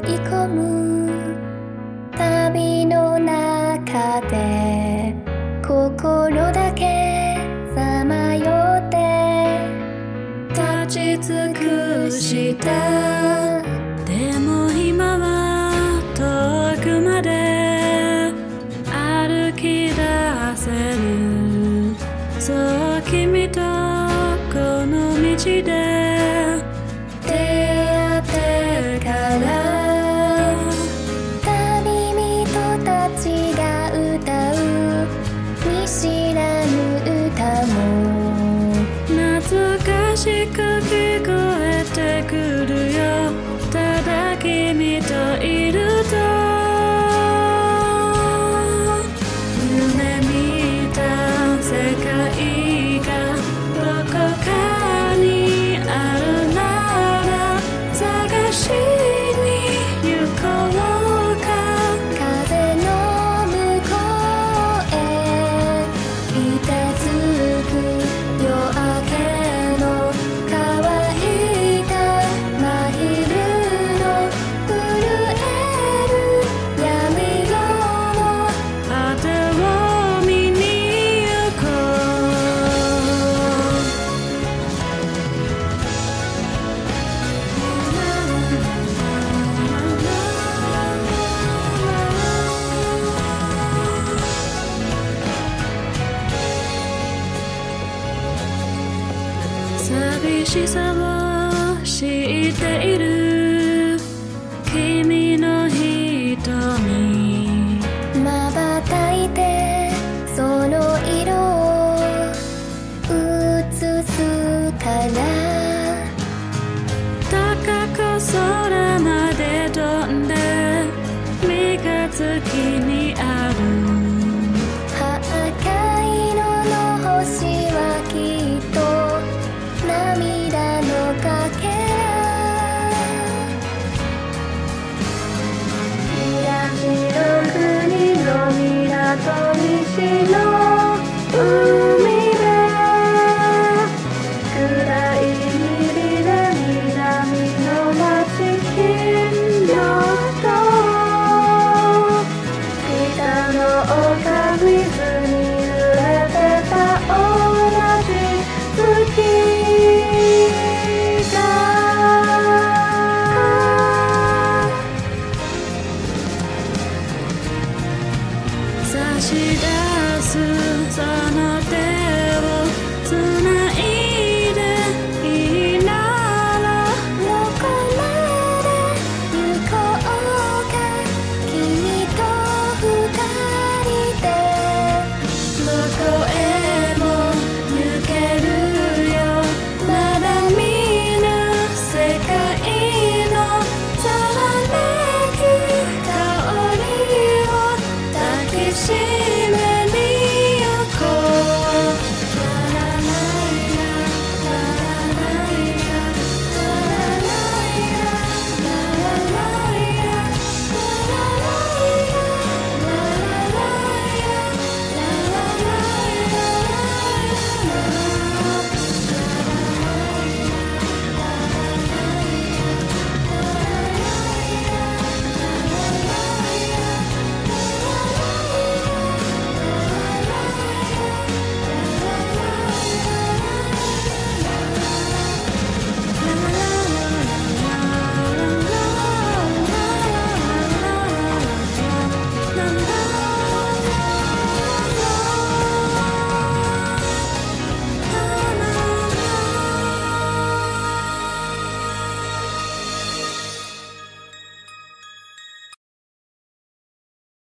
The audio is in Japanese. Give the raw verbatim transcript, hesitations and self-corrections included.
い込む旅の中で心だけさまよって立ち尽くしたでも今は遠くまで歩き出せるそう君とこの道で出会ってから旅人たちが歌う見知らぬ歌も懐かしく聞こえてくるよただ君といると夢見た世界がどこかにあるなら探しに行こうか風の向こうへいたつく夜明けの乾いた真昼の震える闇夜の果てを見に行こう寂しさを知っている君の瞳瞬いてその色を映すから高く空まで飛んで三日月にある赤い色の星はきっと涙のかけら東の国の港西の海で暗い霧で南の街金魚と北の丘水に濡れてた同じ月が差し出す